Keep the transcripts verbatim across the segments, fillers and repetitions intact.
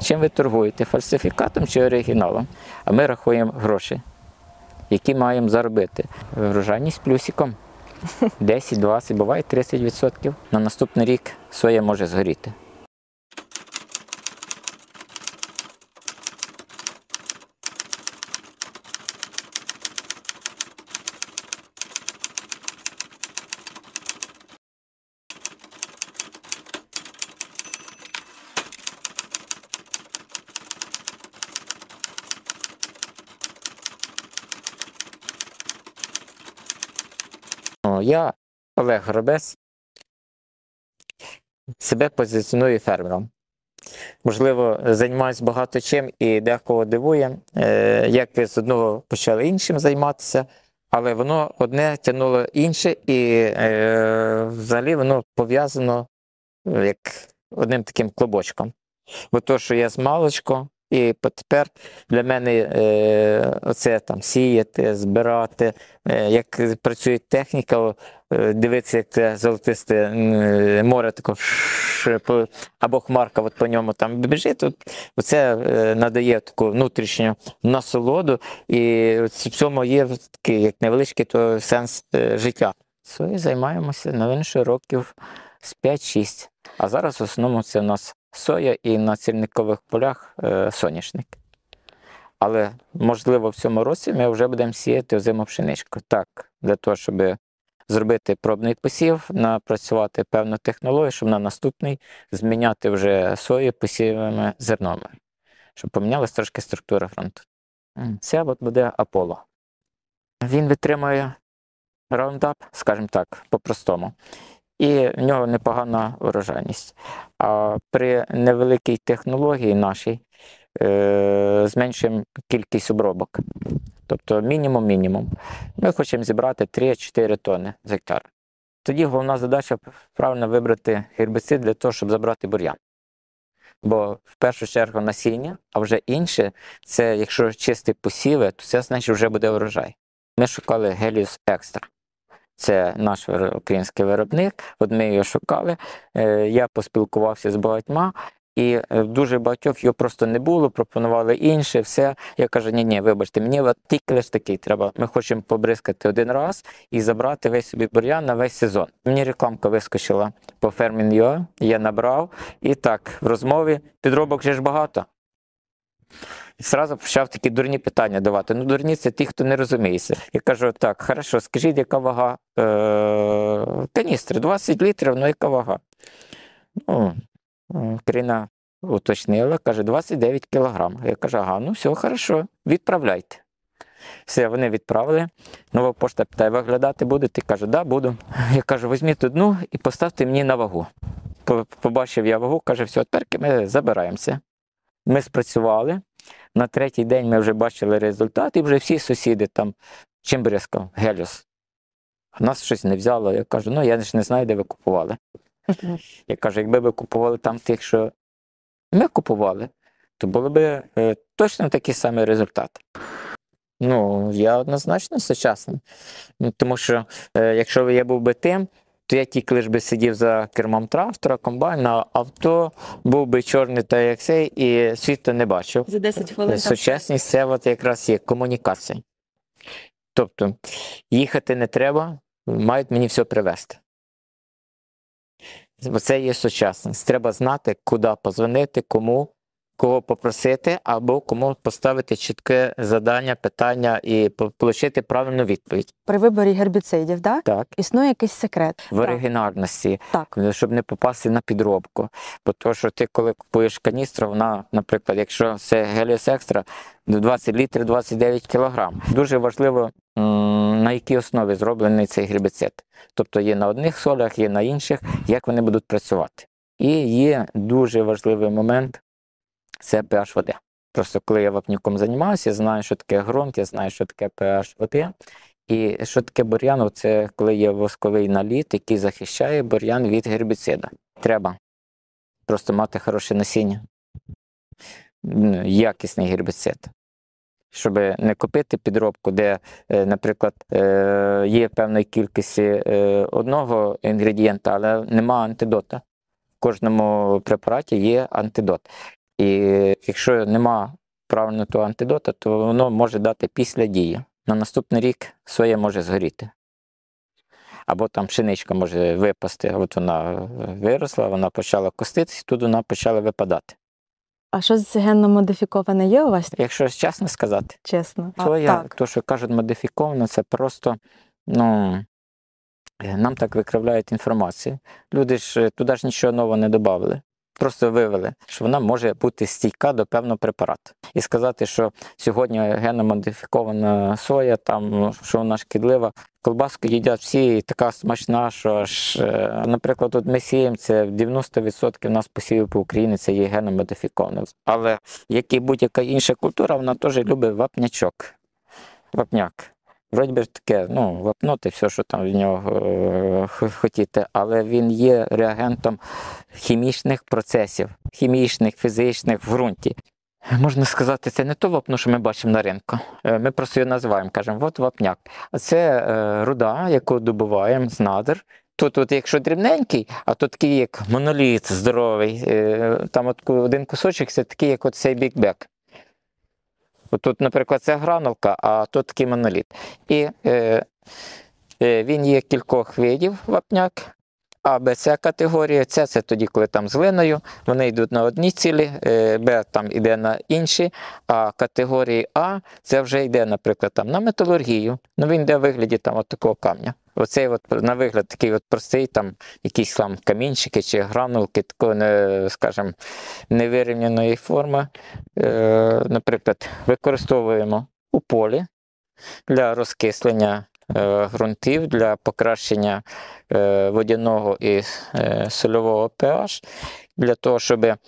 чим ви торгуєте, фальсифікатом чи оригіналом. А ми рахуємо гроші, які маємо заробити. Врожайність плюсиком. десять, двадцять, буває тридцять відсотків. На наступний рік соя може згоріти. Я, Олег Горобець, себе позиціоную фермером. Можливо, займаюся багато чим і декого дивує, як ви з одного почали іншим займатися, але воно одне тягнуло інше і взагалі воно пов'язано як одним таким клубочком. Бо то, що я з маличку, і тепер для мене е, оце там сіяти, збирати, е, як працює техніка, е, дивитися, як це золотисте е, море тако, ш, по, або хмарка от по ньому там біжить, от, оце е, надає таку внутрішню насолоду, і в цьому є такий, як невеличкий то сенс е, життя. Сою займаємося, навіть років з п'ять-шість, а зараз в основному це у нас соя і на цільникових полях е, соняшник. Але, можливо, в цьому році ми вже будемо сіяти озиму пшеничку. Так, для того, щоб зробити пробний посів, напрацювати певну технологію, щоб на наступний зміняти вже сою посівами зерновими. Щоб помінялася трошки структура ґрунту. Це от буде Аполло. Він витримує раундап, скажімо так, по-простому. І в нього непогана урожайність. А при невеликій технології нашій е, зменшуємо кількість обробок. Тобто мінімум-мінімум. Ми хочемо зібрати три-чотири тонни з гектара. Тоді головна задача правильно вибрати гербіцид для того, щоб забрати бур'ян. Бо в першу чергу насіння, а вже інше, це якщо чисті посіви, то це значить вже буде урожай. Ми шукали Геліус Екстра. Це наш український виробник, от ми його шукали, я поспілкувався з багатьма, і дуже багатьох його просто не було, пропонували інше, все. Я кажу, ні-ні, вибачте, мені от тільки лише такий треба, ми хочемо побризкати один раз і забрати весь собі бур'ян на весь сезон. Мені рекламка вискочила по Фермін точка ю а, я набрав, і так, в розмові, підробок же ж багато. І одразу почав такі дурні питання давати. Ну, дурні – це ті, хто не розуміється. Я кажу, так, хорошо, скажіть, яка вага е- каністри? двадцять літрів, ну яка вага? Ну, Каріна уточнила, каже, двадцять дев'ять кілограм. Я кажу, ага, ну все, хорошо, відправляйте. Все, вони відправили. Нова пошта питає, виглядати будете? Кажу, да, буду. Я кажу, візьміть одну і поставте мені на вагу. Побачив я вагу, каже, все, тепер ми забираємося. Ми спрацювали. На третій день ми вже бачили результат, і вже всі сусіди там, чим бризкав, Геліус. А нас щось не взяло. Я кажу, ну я ж не знаю, де ви купували. Я кажу, якби ви купували там тих, що ми купували, то були б е, точно такий самий результат. Ну, я однозначно сучасний. Тому що, е, якщо я був би тим, то я тільки лиш би сидів за кермом трактора, комбайна, авто, був би чорний та як цей, і світу не бачив. За десять хвилин. Сучасність – це от якраз є комунікація. Тобто, їхати не треба, мають мені все привезти. Це є сучасність. Треба знати, куди подзвонити, кому, кого попросити, або кому поставити чітке завдання, питання і отримати правильну відповідь. При виборі гербіцидів, да? Так? Існує якийсь секрет? В оригінальності, так, щоб не попасти на підробку. Бо то, що ти коли купуєш каністру, вона, наприклад, якщо це Геліус Екстра, двадцять літрів, двадцять дев'ять кілограм. Дуже важливо, на якій основі зроблений цей гербіцид. Тобто є на одних солях, є на інших, як вони будуть працювати. І є дуже важливий момент – це pH води. Просто коли я вапняком займаюся, я знаю, що таке ґрунт, я знаю, що таке pH води. І що таке бур'ян? Це коли є восковий наліт, який захищає бур'ян від гербіцида. Треба просто мати хороше насіння, якісний гербіцид. Щоб не купити підробку, де, наприклад, є певна кількість одного інгредієнта, але немає антидота. В кожному препараті є антидот. І якщо нема правильного того антидота, то воно може дати після дії. На наступний рік соя може згоріти. Або там пшеничка може випасти. От вона виросла, вона почала коститись, тут вона почала випадати. А що з генно модифіковане є у вас, Якщо чесно сказати, чесно? А, соя, так. то, що кажуть модифіковано, це просто, ну, нам так викривляють інформацію. Люди ж туди ж нічого нового не додали. Просто вивели, що вона може бути стійка до певного препарату. І сказати, що сьогодні геномодифікована соя, там, що вона шкідлива, колбаску їдять всі, і така смачна, що аж, е, наприклад, от ми сіємо, це дев'яносто відсотків у нас посівів по Україні, це є геномодифіковано. Але як і будь-яка інша культура, вона теж любить вапнячок. Вапняк. Вроді би таке, ну, вапноти, все, що там в нього е, хотіти, але він є реагентом хімічних процесів, хімічних, фізичних в ґрунті. Можна сказати, це не то вапно, що ми бачимо на ринку. Е, Ми просто його називаємо, кажемо, от вапняк. А це е, руда, яку добуваємо з надр. Тут, от, якщо дрібненький, а то такий, як моноліт здоровий, е, там от один кусочок, це такий, як от цей бікбек. Тут, наприклад, це гранулка, а тут такий моноліт. І е, е, він є кількох видів вапняк. А, Б, С категорія. Це, це тоді, коли там з глиною, вони йдуть на одні цілі, е, Б там йде на інші, а категорії А, це вже йде, наприклад, там на металургію. Ну, він йде в вигляді там от такого камня. Оцей от, на вигляд такий от простий, там якісь там камінчики чи гранулки, такої, не, скажімо, невирівняної форми. Е, наприклад, використовуємо у полі для розкислення е, ґрунтів, для покращення е, водяного і е, сольового pH, для того, щоб е,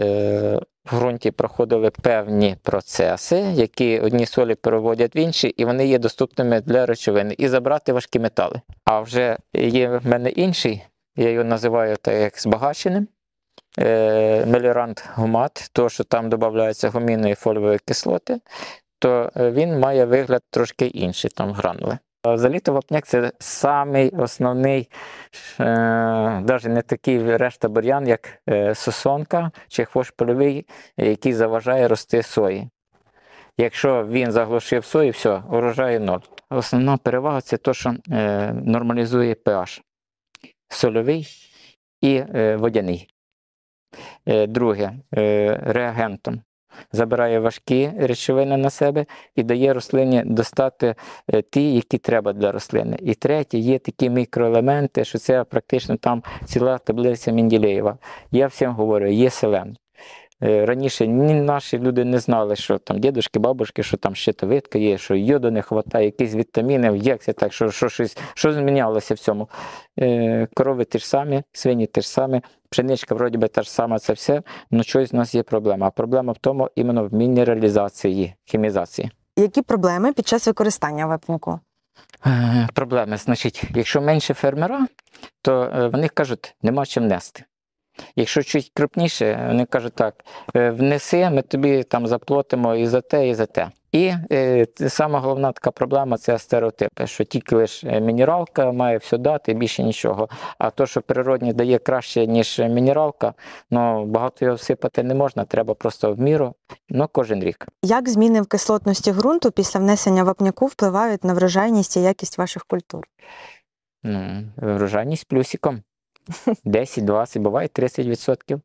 в ґрунті проходили певні процеси, які одні солі переводять в інші, і вони є доступними для речовини, і забрати важкі метали. А вже є в мене інший, я його називаю так як збагаченим, е, меліорант гумат, то, що там додаються гуміни і фольової кислоти, то він має вигляд трошки інший, там гранули. Взагалі-то вапняк – це самий основний, е, навіть не такий решта бур'ян, як е, сосонка чи хвощ польовий, який заважає рости сої. Якщо він заглушив сою, все, урожаю ноль. Основна перевага – це те, що е, нормалізує pH. Сольовий і е, водяний. Е, друге, е, реагентом. Забирає важкі речовини на себе і дає рослині достати ті, які треба для рослини. І третє, є такі мікроелементи, що це практично там ціла таблиця Менделєєва. Я всім говорю, є селен. Раніше ні наші люди не знали, що там дідушки, бабушки, що там щитовидка є, що йоду не вистачає, якісь вітаміни, як це так, що, що, щось, що змінялося в цьому. Е, корови ті ж самі, свині ті ж самі, пшеничка вроді би та ж сама, це все, але щось у нас є проблема. А проблема в тому іменно в мінералізації, хімізації. Які проблеми під час використання вапняку? Е, проблеми, значить, якщо менше фермера, то е, вони кажуть, нема чим нести. Якщо чуть крупніше, вони кажуть так, внеси, ми тобі там заплатимо і за те, і за те. І е, сама головна така проблема – це стереотипи, що тільки лише мінералка має все дати, більше нічого. А то, що природні дає краще, ніж мінералка, ну, багато його всипати не можна, треба просто в міру, ну, кожен рік. Як зміни в кислотності ґрунту після внесення вапняку впливають на врожайність і якість ваших культур? Ну, врожайність плюсиком. десять-двадцять, буває тридцять відсотків.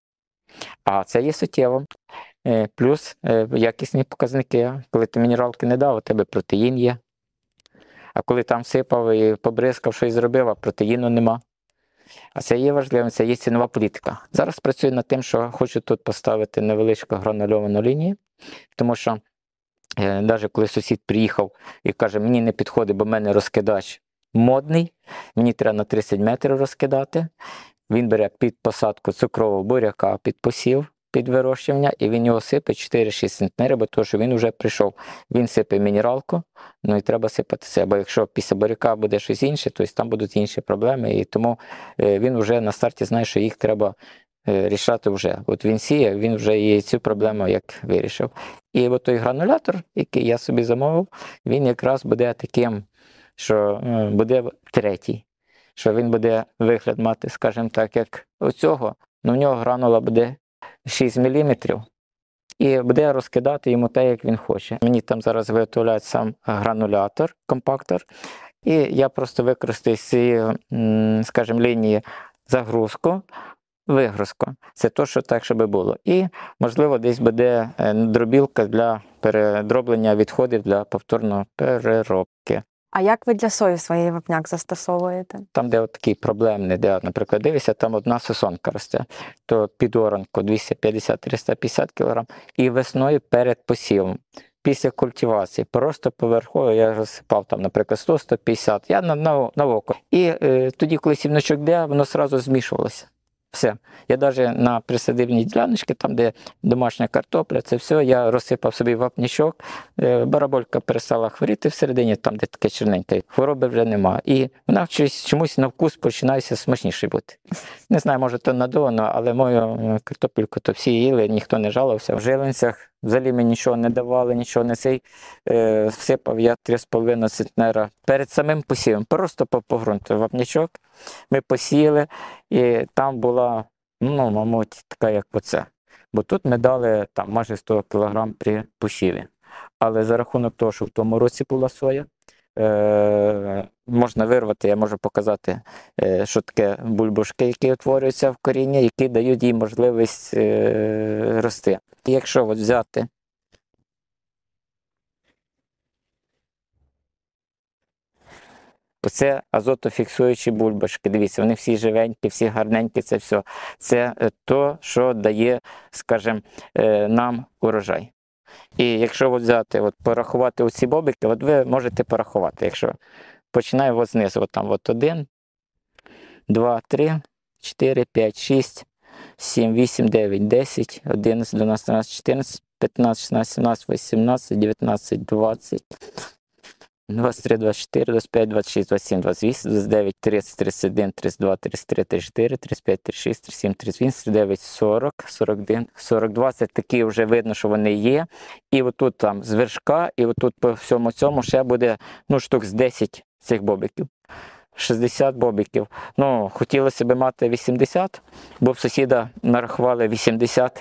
А це є суттєво. Плюс якісні показники. Коли ти мінералки не дав, у тебе протеїн є. А коли там всипав і побризкав, щось зробив, а протеїну нема. А це є важливим, це є цінова політика. Зараз працюю над тим, що хочу тут поставити невеличку гранульовану лінію, тому що навіть коли сусід приїхав і каже, мені не підходить, бо в мене розкидач модний, мені треба на тридцять метрів розкидати. Він бере під посадку цукрового буряка, під посів, під вирощування, і він його сипе чотири-шість сантиметрів, бо тому що він вже прийшов. Він сипе мінералку, ну і треба сипати це, бо якщо після буряка буде щось інше, то там будуть інші проблеми, і тому він вже на старті знає, що їх треба рішати вже. От він сіє, він вже і цю проблему як вирішив. І от той гранулятор, який я собі замовив, він якраз буде таким, що буде третій, що він буде вигляд мати, скажімо так, як оцього, але в нього гранула буде шість міліметрів, і буде розкидати йому те, як він хоче. Мені там зараз виготовляють сам гранулятор, компактор, і я просто використаю з цієї, скажімо, лінії загрузку, вигрузку. Це то, що так, щоб було. І, можливо, десь буде дробілка для передроблення відходів для повторної переробки. А як ви для сої своєї вапняк застосовуєте? Там, де от такий проблемний, де, наприклад, дивишся, там одна сосонка росте, то під оранку двісті п'ятдесят - триста п'ятдесят кілограм, і весною перед посівом, після культивації, просто поверхово я розсипав, там, наприклад, сто - сто п'ятдесят, я на, на, на око. І е, тоді, коли сівничок де, воно одразу змішувалося. Все. Я навіть на присадибній діляночці, там, де домашня картопля, це все, я розсипав собі вапнячок, бараболька перестала хворіти всередині, там, де таке черненьке, хвороби вже нема. І вона чомусь на вкус починає смачніше бути. Не знаю, може то надовано, але мою картопельку то всі їли, ніхто не жалувався. В жилинцях взагалі мені нічого не давали, нічого не цей. Е, всипав я три з половиною центнера перед самим посівом, просто по, по ґрунту вапнячок. Ми посіяли, і там була, ну, мабуть, така, як оце. Бо тут ми дали там майже сто кілограм при посіві. Але за рахунок того, що в тому році була соя, е- можна вирвати, я можу показати, е- що таке бульбашки, які утворюються в корінні, які дають їй можливість е- рости. І якщо от взяти Оце азотофіксуючі бульбашки. Дивіться, вони всі живенькі, всі гарненькі, це все. Це то, що дає, скажімо, нам урожай. І якщо от взяти, от порахувати оці бобики, от ви можете порахувати, якщо починаю от знизу, от там от один, два, три, чотири, п'ять, шість, сім, вісім, дев'ять, десять, одинадцять, дванадцять, тринадцять, чотирнадцять, п'ятнадцять, шістнадцять, сімнадцять, вісімнадцять, дев'ятнадцять, двадцять, двадцять три, двадцять чотири, двадцять п'ять, двадцять шість, двадцять сім, двадцять вісім, двадцять дев'ять, тридцять, тридцять один, тридцять два, тридцять три, тридцять чотири, тридцять п'ять, тридцять шість, тридцять сім, тридцять вісім, тридцять дев'ять, сорок, сорок один, сорок два. Це такі вже видно, що вони є. І отут там з вершка, і отут по всьому цьому ще буде, ну, штук з десять цих бобиків. шістдесят бобиків. Ну, хотілося б мати вісімдесят, бо в сусіда нарахували вісімдесят.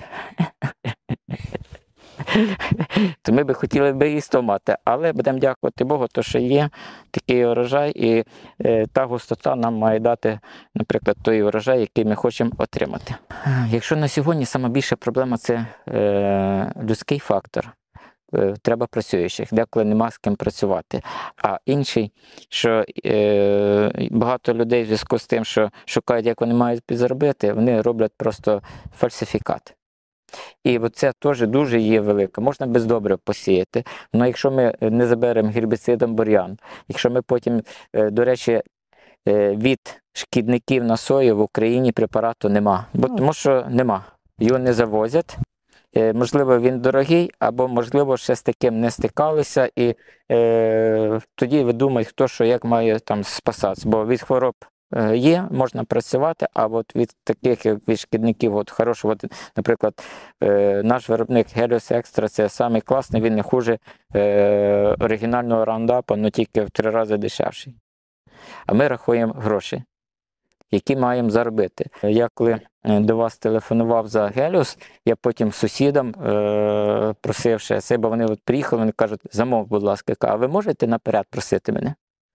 То ми б хотіли б і сто мати, але будемо дякувати Богу, то що є такий урожай, і е, та густота нам має дати, наприклад, той урожай, який ми хочемо отримати. Якщо на сьогодні найбільша проблема – це е, людський фактор, е, треба працюючих, деколи нема з ким працювати. А інший, що е, багато людей в зв'язку з тим, що шукають, як вони мають підзаробити, вони роблять просто фальсифікат. І це теж дуже є велике. Можна без добрив посіяти, але якщо ми не заберемо гербіцидом бур'ян, якщо ми потім, до речі, від шкідників на сою в Україні препарату нема, бо тому що нема, його не завозять. Можливо, він дорогий, або, можливо, ще з таким не стикалися, і е, тоді ви думаєте, хто що як має там спасатися, бо від хвороб є, можна працювати, а от від таких, як від шкідників, от хорошого, от, наприклад, е, наш виробник Helios Extra, це самий класний, він не хуже е, оригінального раундапа, але тільки в три рази дешевший. А ми рахуємо гроші, які маємо заробити. Я коли до вас телефонував за Helios, я потім сусідам е, просив ще це, бо вони от приїхали, вони кажуть, замов, будь ласка, а ви можете наперед просити мене?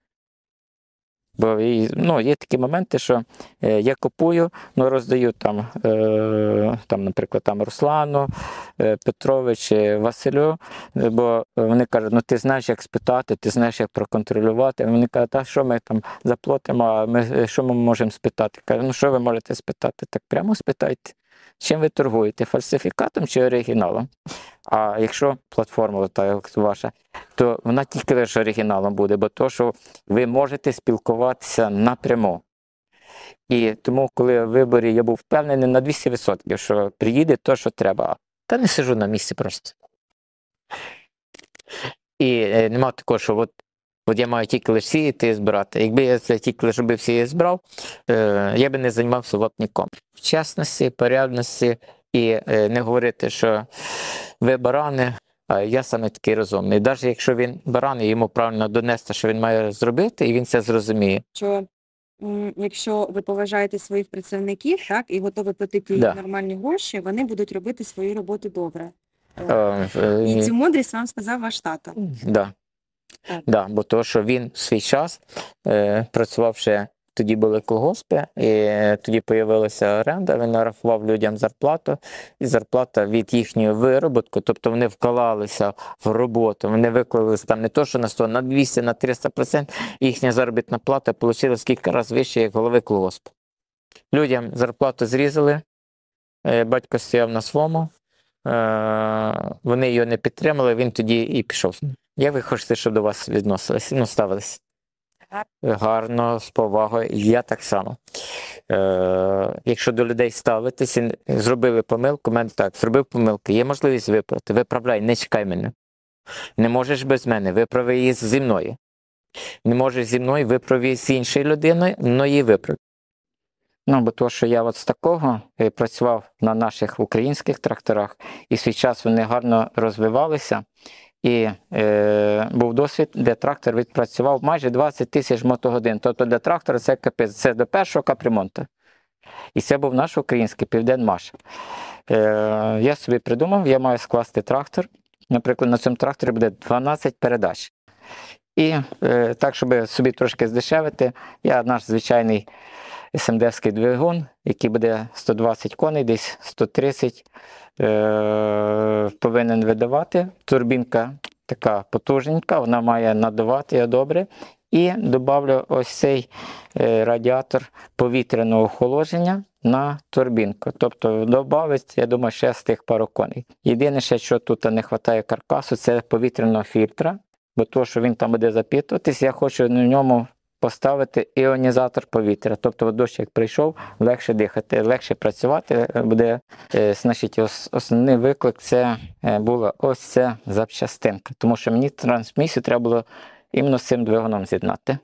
Бо ну, є такі моменти, що е, я купую, ну, роздаю там, е, там, наприклад, там Руслану, е, Петрович, Василю, бо вони кажуть, ну ти знаєш, як спитати, ти знаєш, як проконтролювати. Вони кажуть, а що ми там заплатимо, а ми, що ми можемо спитати? Кажу, ну що ви можете спитати? Так прямо спитайте. Чим ви торгуєте? Фальсифікатом чи оригіналом? А якщо платформа та як ваша, то вона тільки лише оригіналом буде, бо то, що ви можете спілкуватися напряму. І тому, коли в виборі я був впевнений на двісті відсотків, що приїде те, що треба. Та не сиджу на місці просто. І е, нема такого, що от, от я маю тільки лише сіяти і збирати. Якби я це тільки лише би всі збирав, е, я би не займався вапняком. В чесності, порядності і е, не говорити, що ви барани, а я саме такий розумний. Навіть якщо він баран, йому правильно донести, що він має зробити, і він це зрозуміє. Що м, якщо ви поважаєте своїх працівників, так, і готові платити їм Да. нормальні гроші, вони будуть робити свою роботу добре. Е, е, І цю мудрість вам сказав ваш тато. Да. Так. Да, бо то, що він в свій час е, працював ще, тоді були колгоспи, і тоді з'явилася оренда, він нарахував людям зарплату, і зарплата від їхнього виробітку, тобто вони вклалися в роботу, вони виклалися там не то, що на сто, на двісті, на триста відсотків, їхня заробітна плата отримала кілька разів вище, як голови колгоспу. Людям зарплату зрізали, е, батько стояв на своєму, е, вони його не підтримали, він тоді і пішов. Як ви хочете, щоб до вас відносилися, ну, ставилися? Гарно, з повагою, я так само. Е, якщо до людей ставитися, зробили помилку, мене так, зробив помилку, є можливість виправити, виправляй, не чекай мене. Не можеш без мене, виправи її зі мною. Не можеш зі мною, виправи її з іншою людиною, но її виправи. Ну, бо то, що я от з такого е, працював на наших українських тракторах, і в свій час вони гарно розвивалися. І е, був досвід, де трактор відпрацював майже двадцять тисяч мотогодин. Тобто для трактора це капець, це до першого капремонту. І це був наш український Південмаш. Е, я собі придумав, я маю скласти трактор. Наприклад, на цьому тракторі буде дванадцять передач. І е, так, щоб собі трошки здешевити, я наш звичайний ес ем де-вський двигун, який буде сто двадцять коней, десь сто тридцять, е, повинен видавати. Турбінка така потужненька, вона має надувати його добре. І додавлю ось цей е, радіатор повітряного охолодження на турбінку. Тобто додавить, я думаю, ще з тих пару коней. Єдине, ще, що тут не вистачає каркасу, це повітряного фільтра, бо то, що він там буде запітуватись, я хочу на ньому поставити іонізатор повітря. Тобто дощ, як прийшов, легше дихати, легше працювати буде. Е, значить, ос, основний виклик це е, була ось ця запчастинка. Тому що мені трансмісію треба було іменно з цим двигуном з'єднати.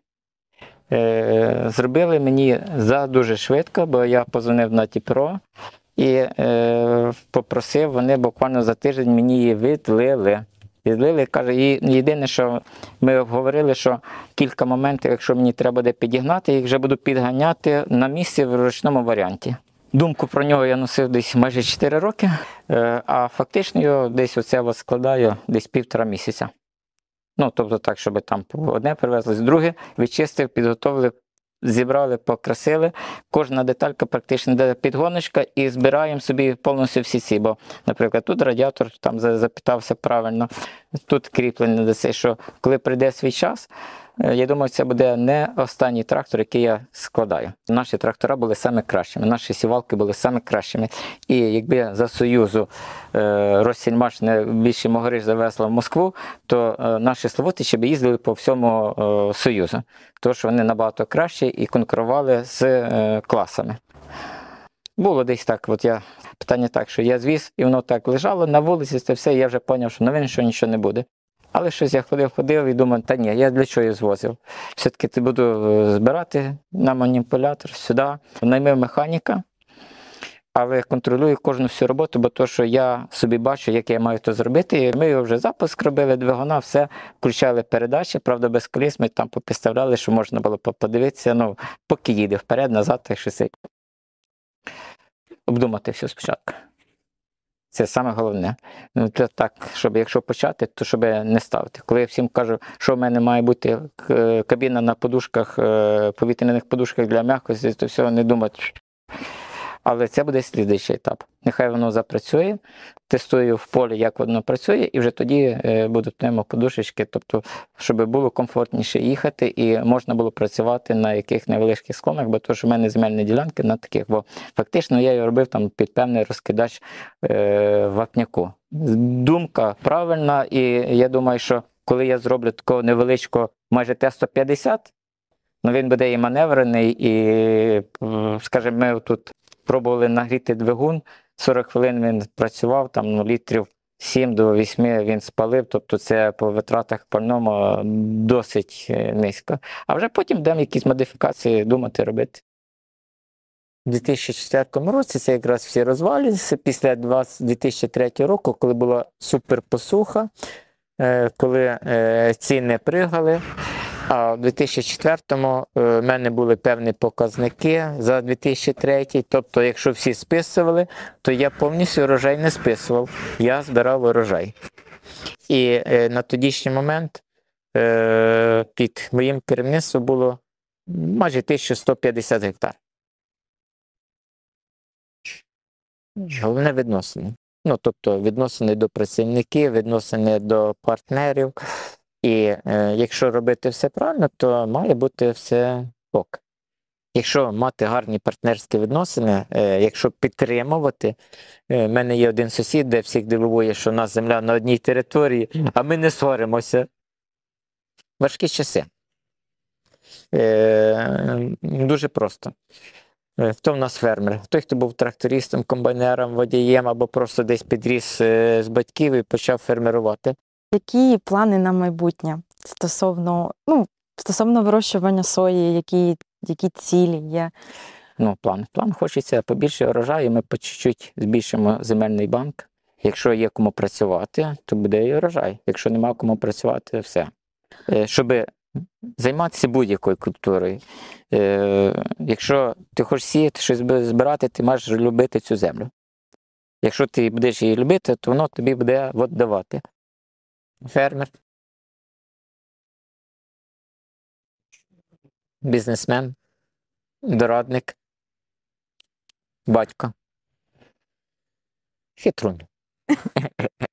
Е, зробили мені за дуже швидко, бо я позвонив на Тіпро і е, попросив, вони буквально за тиждень мені її відлили. Відлили, каже, і єдине, що ми обговорили, що кілька моментів, якщо мені треба буде підігнати, їх вже буду підганяти на місці в ручному варіанті. Думку про нього я носив десь майже чотири роки, а фактично його десь оце от складаю десь півтора місяця. Ну, тобто так, щоб там одне привезли, друге, відчистив, підготовили, зібрали, покрасили. Кожна деталька практично йде підгоночка і збираємо собі повністю всі ці. Бо, наприклад, тут радіатор там запитався правильно, тут кріплення до цього, що коли прийде свій час, я думаю, це буде не останній трактор, який я складаю. Наші трактора були саме кращими, наші сівалки були саме кращими. І якби за Союзу е, Россельмаш не більше могориш завезла в Москву, то е, наші Славутичі б їздили по всьому е, Союзу. Тому що вони набагато кращі і конкурували з е, класами. Було десь так, от я, питання так, що я звіз, і воно так лежало на вулиці, це все, і я вже зрозумів, що новин, що нічого не буде. Але щось я ходив-ходив і думав, та ні, я для чого її звозив? Все-таки ти буду збирати на маніпулятор сюди, наймив механіка, але контролюю кожну всю роботу, бо то, що я собі бачу, як я маю це зробити. Ми його вже запуск робили, двигуна, все, включали передачі, правда, без коліс, ми там попідставляли, що можна було подивитися, ну, поки їде вперед, назад, так що це. Обдумати все спочатку. Це саме головне. Ну, це так, щоб якщо почати, то щоб не ставити. Коли я всім кажу, що в мене має бути кабіна на подушках, повітряних подушках для м'якості, то все, не думати. Але це буде слідуючий етап. Нехай воно запрацює, тестую в полі, як воно працює, і вже тоді будуть пневмоподушечки, тобто, щоб було комфортніше їхати і можна було працювати на яких невеличких склонах, бо то, що в мене земельні ділянки на таких, бо фактично я його робив там під певний розкидач е, вапняку. Думка правильна, і я думаю, що коли я зроблю такого невеличкого, майже Т сто п'ятдесят, ну він буде і маневрений, і, скажімо, ми тут пробували нагріти двигун, сорок хвилин він працював, там ну, літрів сім до восьми він спалив, тобто це по витратах пальному досить низько. А вже потім будемо якісь модифікації думати, робити. У дві тисячі четвертому році це якраз всі розвалювалися після дві тисячі третього року, коли була суперпосуха, коли ціни пригали. А в дві тисячі четвертому в мене були певні показники за дві тисячі третій. Тобто, якщо всі списували, то я повністю урожай не списував. Я збирав урожай. І е, на тодішній момент е, під моїм керівництвом було майже тисяча сто п'ятдесят гектар. Головне відносини. Ну, тобто відносини до працівників, відносини до партнерів. І е, якщо робити все правильно, то має бути все ок. Якщо мати гарні партнерські відносини, е, якщо підтримувати, е, в мене є один сусід, де всіх дивує, що у нас земля на одній території, а ми не сваримося. Важкі часи. Е, дуже просто. Е, Хто в нас фермер? Той, хто був трактористом, комбайнером, водієм або просто десь підріс е, з батьків і почав фермерувати. Які плани на майбутнє стосовно, ну, стосовно вирощування сої, які, які цілі є? Ну, план. План хочеться побільше урожаю, ми по чуть-чуть збільшимо земельний банк. Якщо є кому працювати, то буде і урожай. Якщо нема кому працювати, все. Е, Щоб займатися будь-якою культурою. Е, Якщо ти хочеш сіяти, щось збирати, ти маєш любити цю землю. Якщо ти будеш її любити, то воно тобі буде от давати. Фермер, бізнесмен, дорадник, батько. Хитрун.